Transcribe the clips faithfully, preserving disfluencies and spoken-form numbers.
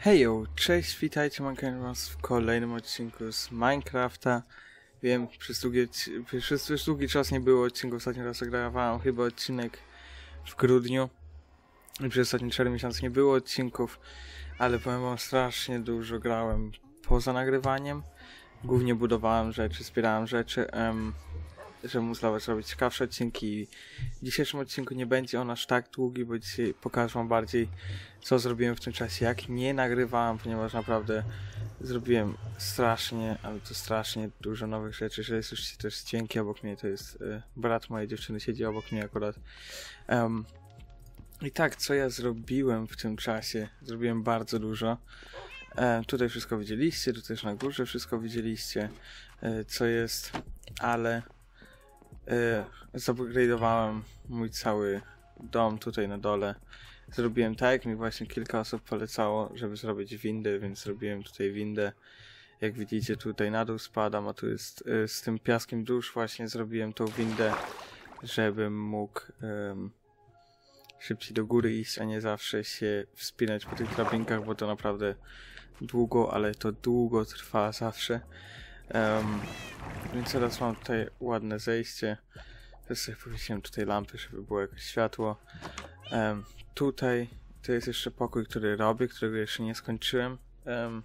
Hejo, cześć, witajcie was w kolejnym odcinku z Minecrafta. Wiem, przez długi, przez, przez długi czas nie było odcinków, ostatnio raz nagrywałem chyba odcinek w grudniu. I przez ostatnie cztery miesiące nie było odcinków, ale powiem wam, strasznie dużo grałem poza nagrywaniem. Głównie budowałem rzeczy, zbierałem rzeczy, um, żeby móc dla was robić ciekawsze odcinki. W dzisiejszym odcinku nie będzie on aż tak długi, bo dzisiaj pokażę wam bardziej, co zrobiłem w tym czasie, jak nie nagrywałem, ponieważ naprawdę zrobiłem strasznie, ale to strasznie dużo nowych rzeczy. Że jest już też dźwięki obok mnie, to jest y, brat mojej dziewczyny, siedzi obok mnie akurat. Um, I tak, co ja zrobiłem w tym czasie? Zrobiłem bardzo dużo. E, tutaj wszystko widzieliście, tutaj też na górze wszystko widzieliście, e, co jest, ale e, zupgrade'owałem mój cały dom tutaj na dole. Zrobiłem tak, jak mi właśnie kilka osób polecało, żeby zrobić windę, więc zrobiłem tutaj windę. Jak widzicie, tutaj na dół spadam, a tu jest e, z tym piaskiem dusz właśnie zrobiłem tą windę, żebym mógł um, szybciej do góry iść, a nie zawsze się wspinać po tych drabinkach, bo to naprawdę długo, ale to długo trwa zawsze. Um, więc teraz mam tutaj ładne zejście. Teraz sobie powiesiłem tutaj lampy, żeby było jakieś światło. Um, tutaj to jest jeszcze pokój, który robię, którego jeszcze nie skończyłem um,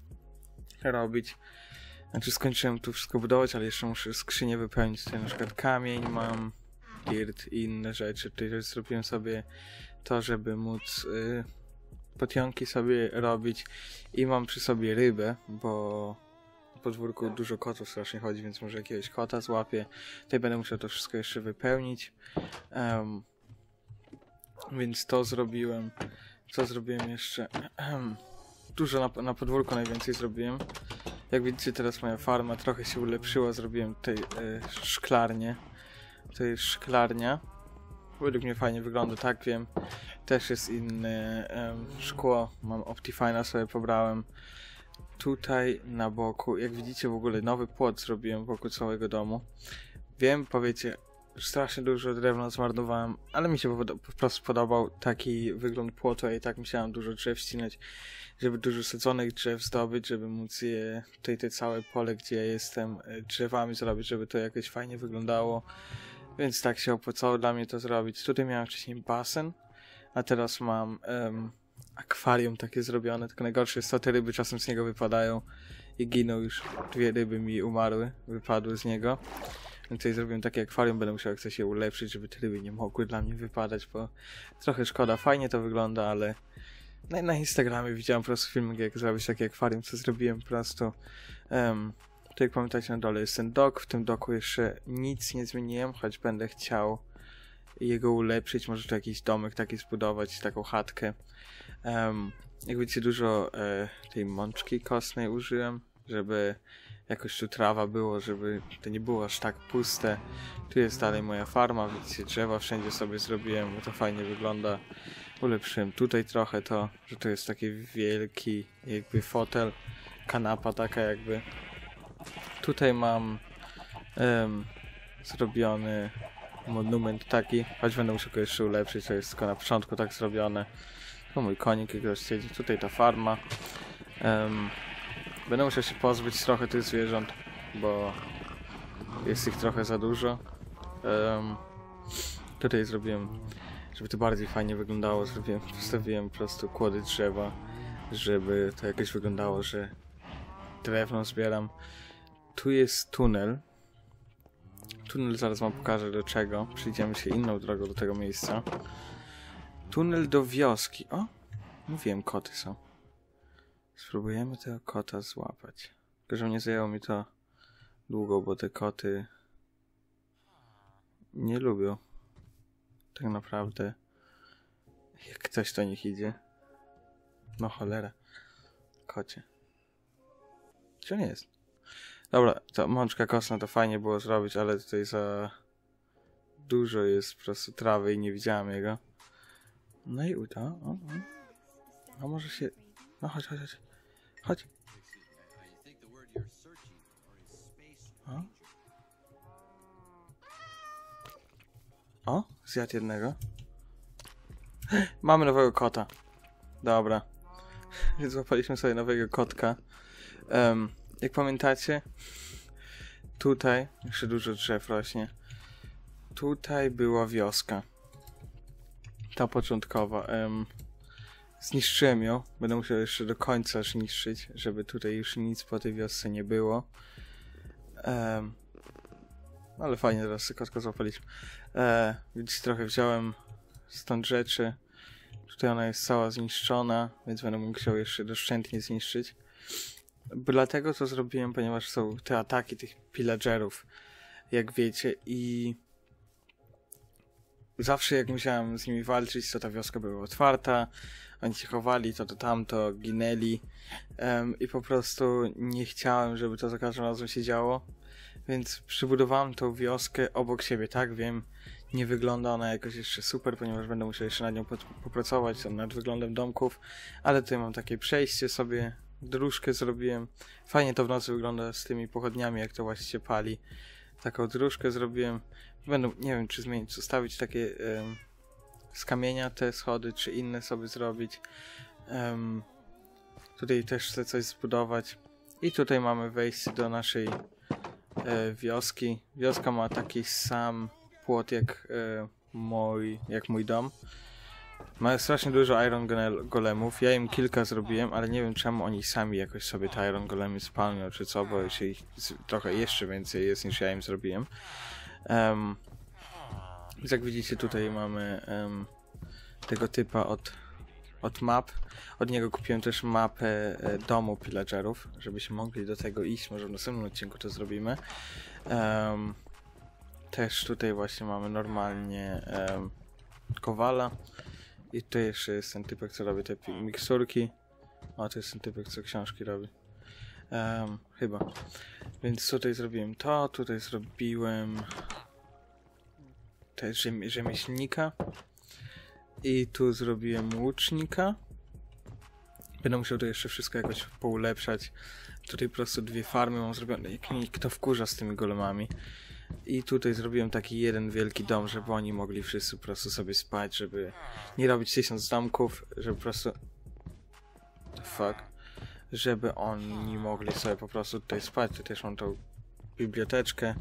robić. Znaczy skończyłem tu wszystko budować, ale jeszcze muszę skrzynię wypełnić. Tutaj na przykład kamień mam, dirt i inne rzeczy. Tutaj też zrobiłem sobie to, żeby móc y, potionki sobie robić i mam przy sobie rybę, bo na podwórku dużo kotów strasznie chodzi, więc może jakiegoś kota złapię. Tutaj będę musiał to wszystko jeszcze wypełnić. Um, więc to zrobiłem. Co zrobiłem jeszcze? Dużo na, na podwórku najwięcej zrobiłem. Jak widzicie, teraz moja farma trochę się ulepszyła. Zrobiłem tutaj y, szklarnię. To jest szklarnia. Według mnie fajnie wygląda, tak wiem. Też jest inne um, szkło. Mam Optifine'a sobie pobrałem. Tutaj na boku, jak widzicie, w ogóle nowy płot zrobiłem wokół całego domu. Wiem, powiecie, strasznie dużo drewna zmarnowałem, ale mi się po, po prostu podobał taki wygląd płotu, a i tak musiałem dużo drzew ścinać, żeby dużo sadzonych drzew zdobyć, żeby móc je, tutaj te całe pole, gdzie ja jestem, drzewami zrobić, żeby to jakoś fajnie wyglądało. Więc tak się opłacało dla mnie to zrobić. Tutaj miałem wcześniej basen, a teraz mam um, akwarium takie zrobione, tylko najgorsze jest to, te ryby czasem z niego wypadają i giną. Już dwie ryby mi umarły, wypadły z niego. Więc tutaj zrobiłem takie akwarium, będę musiał coś je ulepszyć, żeby te ryby nie mogły dla mnie wypadać, bo trochę szkoda. Fajnie to wygląda, ale na, na Instagramie widziałem po prostu filmik, jak zrobić takie akwarium, co zrobiłem po prostu. Um, Tu, jak pamiętacie, na dole jest ten dok. W tym doku jeszcze nic nie zmieniłem, choć będę chciał jego ulepszyć. Może tu jakiś domek taki zbudować, taką chatkę. Um, jak widzicie, dużo e, tej mączki kostnej użyłem, żeby jakoś tu trawa było, żeby to nie było aż tak puste. Tu jest dalej moja farma, widzicie, drzewa wszędzie sobie zrobiłem, bo to fajnie wygląda. Ulepszyłem tutaj trochę to, że to jest taki wielki jakby fotel, kanapa taka jakby. Tutaj mam um, zrobiony monument taki, choć będę musiał go jeszcze ulepszyć, to jest tylko na początku tak zrobione. To mój konik, jak siedzi. Tutaj ta farma. Um, będę musiał się pozbyć trochę tych zwierząt, bo jest ich trochę za dużo. Um, tutaj zrobiłem, żeby to bardziej fajnie wyglądało, zrobiłem, wstawiłem po prostu kłody drzewa, żeby to jakoś wyglądało, że drewno zbieram. Tu jest tunel. Tunel zaraz wam pokażę do czego. Przyjdziemy się inną drogą do tego miejsca. Tunel do wioski. O! Mówiłem, koty są. Spróbujemy tego kota złapać. Tylko, że nie zajęło mi to długo, bo te koty nie lubią. Tak naprawdę. Jak ktoś do nich idzie. No cholera. Kocie. Gdzie on jest? Dobra, ta mączka kostna to fajnie było zrobić, ale tutaj za dużo jest po prostu trawy i nie widziałem jego. No i uda. O, o. A może się... No chodź, chodź, chodź. Chodź. O. O, zjadł jednego. Mamy nowego kota. Dobra. Więc złapaliśmy sobie nowego kotka. Um, jak pamiętacie, tutaj, jeszcze dużo drzew rośnie, tutaj była wioska. Ta początkowa. Um, zniszczyłem ją. Będę musiał jeszcze do końca zniszczyć, żeby tutaj już nic po tej wiosce nie było. Um, ale fajnie, teraz sobie kotka złapaliśmy. E, widzicie, trochę wziąłem stąd rzeczy. Tutaj ona jest cała zniszczona, więc będę musiał jeszcze doszczętnie zniszczyć. Dlatego to zrobiłem, ponieważ są te ataki tych pillagerów, jak wiecie, i zawsze jak musiałem z nimi walczyć, to ta wioska była otwarta, oni się chowali, to to tamto, ginęli um, i po prostu nie chciałem, żeby to za każdym razem się działo, więc przybudowałem tą wioskę obok siebie, tak, wiem, nie wygląda ona jakoś jeszcze super, ponieważ będę musiał jeszcze nad nią popracować, nad wyglądem domków, ale tutaj mam takie przejście sobie, dróżkę zrobiłem, fajnie to w nocy wygląda z tymi pochodniami, jak to właśnie się pali, taką dróżkę zrobiłem, będę, nie wiem, czy zmienić, zostawić takie um, z kamienia te schody, czy inne sobie zrobić, um, tutaj też chcę coś zbudować i tutaj mamy wejście do naszej e, wioski, wioska ma taki sam płot jak, e, mój, jak mój dom. Ma strasznie dużo Iron Golemów. Ja im kilka zrobiłem, ale nie wiem czemu oni sami jakoś sobie te Iron Golemy spalnią czy co, bo jeszcze ich trochę jeszcze więcej jest niż ja im zrobiłem. Um, więc jak widzicie tutaj mamy um, tego typa od, od map. Od niego kupiłem też mapę e, domu pillagerów, żebyśmy mogli do tego iść. Może w następnym odcinku to zrobimy. Um, Też tutaj właśnie mamy normalnie um, kowala. I tutaj jeszcze jest ten typek, co robi te miksturki. O, to jest ten typek, co książki robi. Um, chyba. Więc tutaj zrobiłem to, tutaj zrobiłem też rzem rzemieślnika. I tu zrobiłem łucznika. Będę musiał to jeszcze wszystko jakoś poulepszać. Tutaj po prostu dwie farmy mam zrobione. Jak mi kto wkurza z tymi golemami. I tutaj zrobiłem taki jeden wielki dom, żeby oni mogli wszyscy po prostu sobie spać, żeby nie robić tysiąc domków, żeby po prostu... The fuck? Żeby oni mogli sobie po prostu tutaj spać. Tutaj też mam tą biblioteczkę.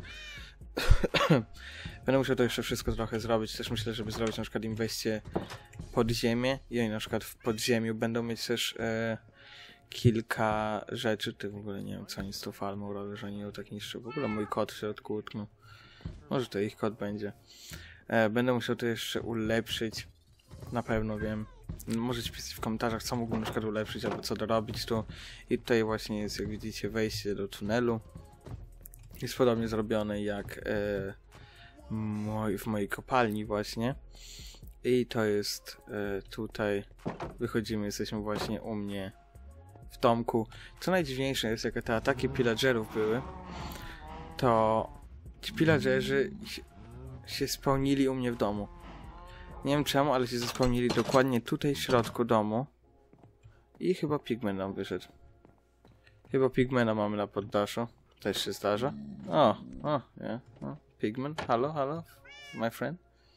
Będę musiał to jeszcze wszystko trochę zrobić. Też myślę, żeby zrobić na przykład im wejście pod ziemię i oni na przykład w podziemiu będą mieć też e, kilka rzeczy. Ty w ogóle nie wiem, co oni z tą farmą robią, że oni ją tak niszczą. W ogóle mój kot w środku utknął. Może to ich kot będzie. E, będę musiał to jeszcze ulepszyć. Na pewno wiem. Możecie pisać w komentarzach, co mógłbym na przykład ulepszyć, albo co dorobić tu. I tutaj właśnie jest, jak widzicie, wejście do tunelu. Jest podobnie zrobione jak e, moj, w mojej kopalni właśnie. I to jest e, tutaj. Wychodzimy, jesteśmy właśnie u mnie w domku. Co najdziwniejsze jest, jak te ataki pillagerów były, to ci pillagerzy się, się spełnili u mnie w domu. Nie wiem czemu, ale się spełnili dokładnie tutaj w środku domu. I chyba pigmen nam wyszedł. Chyba pigmena mamy na poddaszu. Też się zdarza. O, o, nie. O, pigmen. Halo, halo, my friend.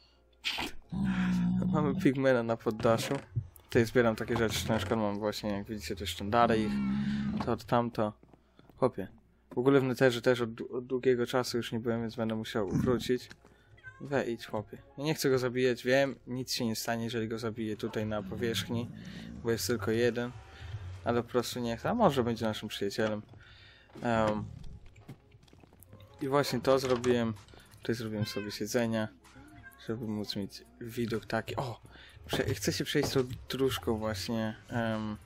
Mamy pigmena na poddaszu. Tutaj zbieram takie rzeczy, na przykład mam właśnie, jak widzicie, te sztandary ich. To, to, tamto. Chłopie. W ogóle w Netherze też od, od długiego czasu już nie byłem, więc będę musiał wrócić. Wejdź, chłopie. Ja nie chcę go zabijać, wiem, nic się nie stanie, jeżeli go zabiję tutaj na powierzchni, bo jest tylko jeden. Ale po prostu nie chcę, a może będzie naszym przyjacielem. Um, I właśnie to zrobiłem. Tutaj zrobiłem sobie siedzenia, żeby móc mieć widok taki. O! Chcę się przejść tą dróżką właśnie um,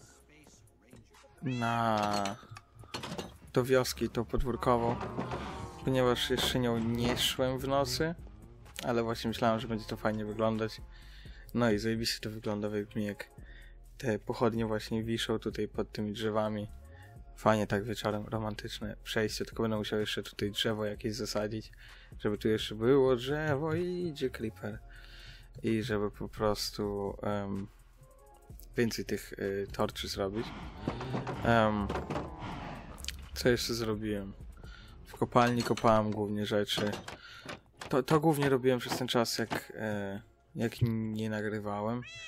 na do wioski, tą podwórkową, ponieważ jeszcze nią nie szłem w nocy, ale właśnie myślałem, że będzie to fajnie wyglądać. No i zajebiście to wygląda, mi jak te pochodnie właśnie wiszą tutaj pod tymi drzewami. Fajnie tak wieczorem, romantyczne przejście, tylko będę musiał jeszcze tutaj drzewo jakieś zasadzić, żeby tu jeszcze było drzewo i idzie creeper. I żeby po prostu um, więcej tych y, torczy zrobić. Um, co jeszcze zrobiłem? W kopalni kopałem głównie rzeczy. To, to głównie robiłem przez ten czas, jak, e, jak nie nagrywałem.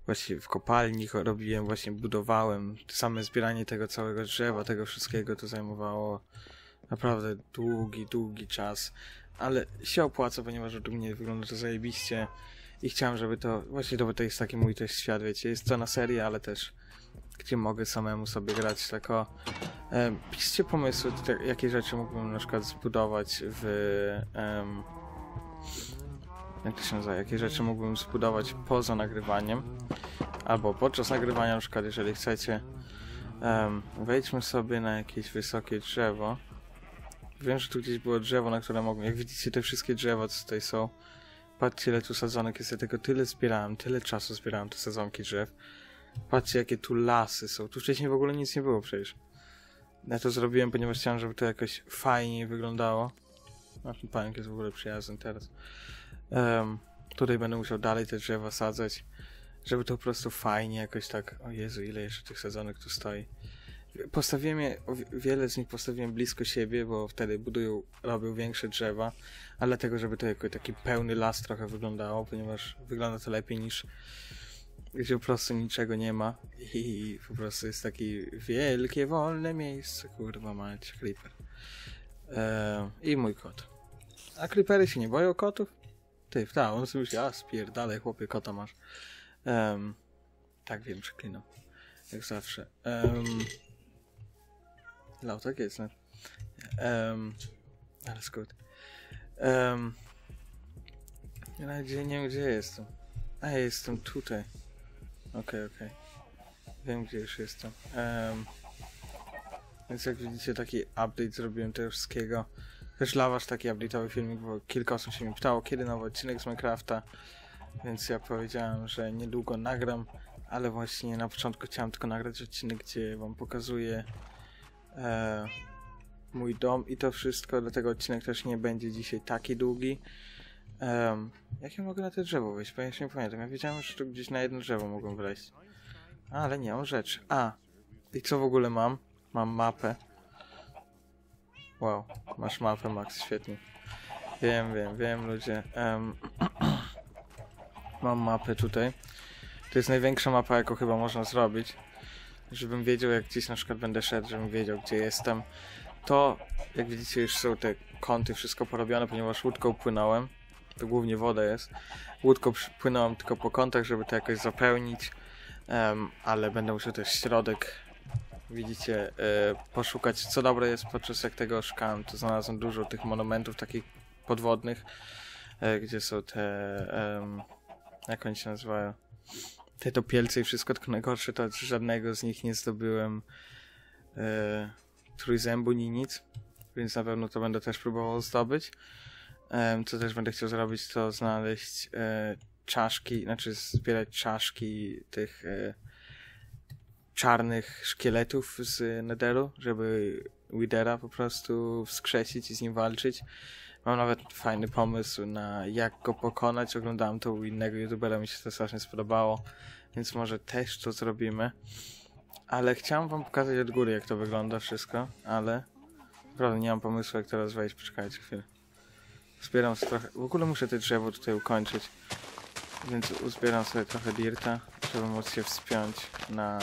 właśnie w kopalni robiłem, właśnie budowałem. Same zbieranie tego całego drzewa, tego wszystkiego to zajmowało naprawdę długi, długi czas. Ale się opłaca, ponieważ według mnie wygląda to zajebiście i chciałem, żeby to, właśnie to, to jest taki mój też świat, wiecie, jest to na serię, ale też gdzie mogę samemu sobie grać, tylko e, piszcie pomysły, te, jakie rzeczy mógłbym na przykład zbudować w em, jak to się nazywa, jakie rzeczy mógłbym zbudować poza nagrywaniem albo podczas nagrywania, na przykład jeżeli chcecie. Um, wejdźmy sobie na jakieś wysokie drzewo. Wiem, że tu gdzieś było drzewo, na które mogłem, jak widzicie te wszystkie drzewa, co tutaj są, patrzcie ile tu sadzonek jest, ja tego tyle zbierałem, tyle czasu zbierałem te sadzonki drzew. Patrzcie jakie tu lasy są, tu wcześniej w ogóle nic nie było przecież. Ja to zrobiłem, ponieważ chciałem, żeby to jakoś fajniej wyglądało. A ten pająk jest w ogóle przyjazny teraz. Um, tutaj będę musiał dalej te drzewa sadzać, żeby to po prostu fajnie jakoś tak... O Jezu, ile jeszcze tych sadzonek tu stoi. Postawiłem je, wiele z nich postawiłem blisko siebie, bo wtedy budują, robią większe drzewa, ale dlatego, żeby to jako taki pełny las trochę wyglądało, ponieważ wygląda to lepiej niż gdzie po prostu niczego nie ma i po prostu jest takie wielkie, wolne miejsce, kurwa mać, creeper. Eee, I mój kot. A creepery się nie boją kotów? Ty, tak, on sobie myśli, a spierdalaj chłopie, kota masz. Um, tak wiem, przeklinam. Jak zawsze. Um, no, tak jest, no. Um, ale skrót. Um, ja nawet nie wiem, gdzie jestem. A, ja jestem tutaj. Okej, okay, okej. Okay. Wiem, gdzie już jestem. Um, więc jak widzicie, taki update zrobiłem tego wszystkiego. Też dla was taki update'owy filmik, bo kilka osób się mnie pytało, kiedy nowy odcinek z Minecrafta. Więc ja powiedziałem, że niedługo nagram, ale właśnie na początku chciałem tylko nagrać odcinek, gdzie wam pokazuję e, mój dom i to wszystko, dlatego odcinek też nie będzie dzisiaj taki długi. Um, jak ja mogę na to drzewo wejść? Bo ja się nie pamiętam. Ja wiedziałem, że tu gdzieś na jedno drzewo mogłem wejść. A, ale nie mam rzeczy. A, i co w ogóle mam? Mam mapę. Wow, masz mapę, Max, świetnie. Wiem, wiem, wiem, ludzie. Um, mam mapę tutaj. To jest największa mapa, jaką chyba można zrobić. Żebym wiedział, jak gdzieś na przykład będę szedł, żebym wiedział, gdzie jestem. To, jak widzicie, już są te kąty, wszystko porobione, ponieważ łódką płynąłem. To głównie woda jest. Łódką płynąłem tylko po kątach, żeby to jakoś zapełnić. Um, ale będę musiał też środek, widzicie, y, poszukać. Co dobre jest, podczas jak tego szukałem, to znalazłem dużo tych monumentów takich podwodnych, y, gdzie są te, um, jak oni się nazywają, te topielce i wszystko, tylko najgorsze to, że żadnego z nich nie zdobyłem y, trójzębu ni nic, więc na pewno to będę też próbował zdobyć. Um, co też będę chciał zrobić, to znaleźć y, czaszki, znaczy zbierać czaszki tych y, czarnych szkieletów z Netheru, żeby Withera po prostu wskrzesić i z nim walczyć. Mam nawet fajny pomysł na jak go pokonać. Oglądałem to u innego youtubera, mi się to strasznie spodobało, więc może też to zrobimy. Ale chciałem wam pokazać od góry, jak to wygląda wszystko, ale naprawdę nie mam pomysłu, jak teraz wejść. Poczekajcie chwilę. Zbieram sobie trochę... W ogóle muszę te drzewo tutaj ukończyć, więc uzbieram sobie trochę dirta, żeby móc się wspiąć na...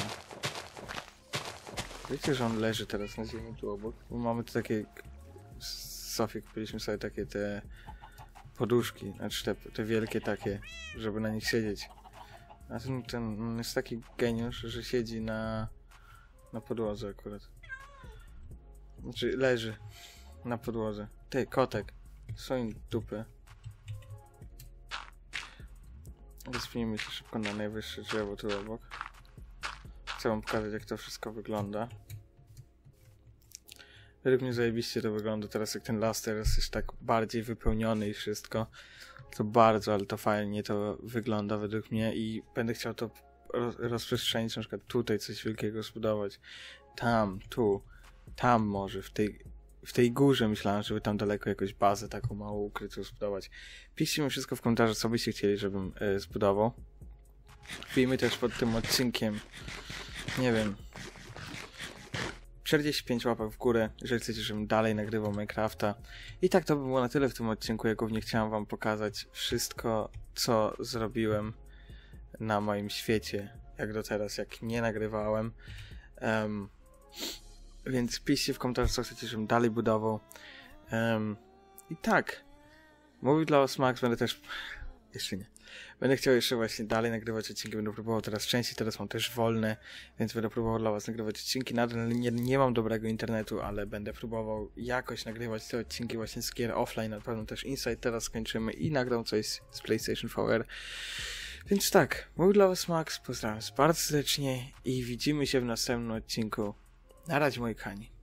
Wiecie, że on leży teraz na ziemi tu obok? Bo mamy tu takie... Z Sofii kupiliśmy sobie takie te poduszki, znaczy te, te wielkie takie, żeby na nich siedzieć. A ten, ten on jest taki geniusz, że siedzi na, na podłodze akurat. Znaczy leży na podłodze. Ty, kotek. Swoim dupy. Zwijmy się szybko na najwyższe drzewo tu obok. Chcę wam pokazać, jak to wszystko wygląda. Według mnie zajebiście to wygląda teraz, jak ten las teraz jest tak bardziej wypełniony i wszystko. To bardzo, ale to fajnie to wygląda według mnie i będę chciał to rozprzestrzenić, na przykład tutaj coś wielkiego zbudować. Tam, tu, tam może, w tej, w tej górze myślałem, żeby tam daleko jakąś bazę taką małą ukrytą zbudować. Piszcie mi wszystko w komentarzach, co byście chcieli, żebym y, zbudował. Wbijmy też pod tym odcinkiem, nie wiem, czterdzieści pięć łapek w górę, jeżeli chcecie, żebym dalej nagrywał Minecrafta. I tak to by było na tyle w tym odcinku. Ja głównie chciałem wam pokazać wszystko, co zrobiłem na moim świecie, jak do teraz, jak nie nagrywałem. Um, więc piszcie w komentarzach, co chcecie, żebym dalej budował. Um, I tak, mówił dla was Max, będę też... Jeszcze nie. Będę chciał jeszcze właśnie dalej nagrywać odcinki, będę próbował teraz częściej, teraz mam też wolne, więc będę próbował dla was nagrywać odcinki. Nadal nie, nie mam dobrego internetu, ale będę próbował jakoś nagrywać te odcinki właśnie z gier offline, na pewno też Inside teraz skończymy i nagram coś z PlayStation V R. Więc tak, mówił dla was Max, pozdrawiam was bardzo serdecznie i widzimy się w następnym odcinku. Na razie, moi kochani.